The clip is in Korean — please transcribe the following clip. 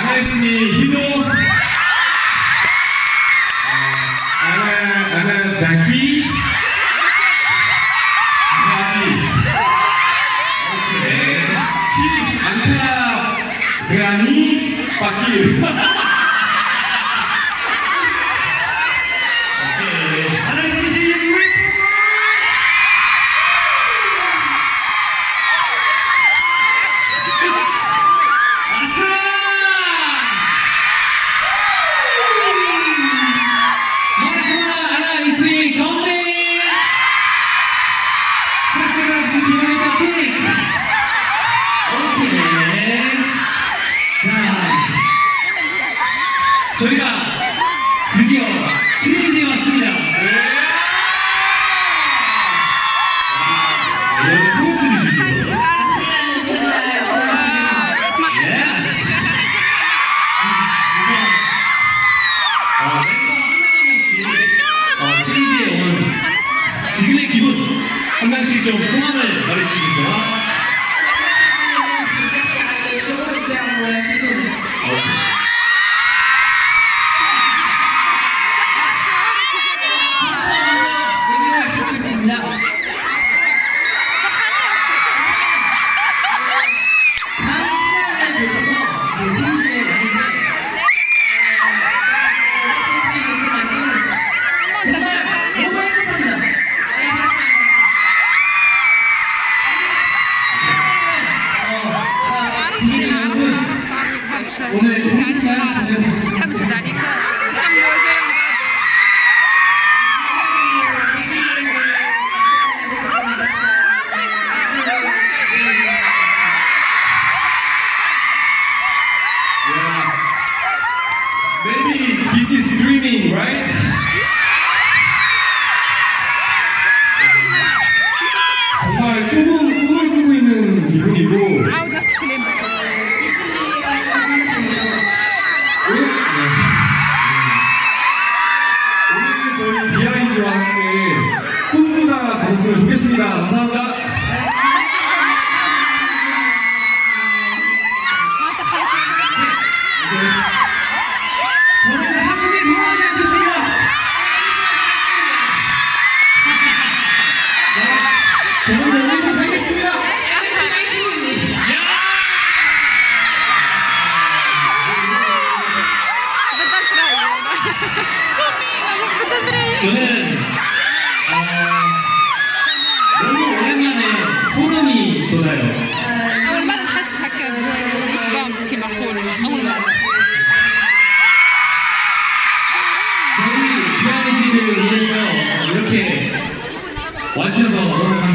아나이스미 히도 아나다키 시 안타 그라니 파킬 아나이스미 시 저희가 드디어 트레이지에 왔습니다. 포인트주시죠. 트레이지에 온 지금의 기분 한 명씩 좀 소감을 말해주시겠어요? 오늘 좋은 시간 보내셨습니다. Maybe this is dreaming, right? 정말 꿈을 꾸고 있는 기분이고. 오늘 저희 비하인즈와 함께 꿈꾸다 가셨으면 좋겠습니다. 감사합니다. 저는 한국에 돌아가지 않겠습니다. 저는 여기서 살겠습니다. 저는 너무 오랜만에 소름이 돋아요. أول مرة نحس هكا بجوزبامس كيما نقولوا أول مرة. 저희 비하인즈를 위해서 이렇게 와주셔서 너무 감사합니다.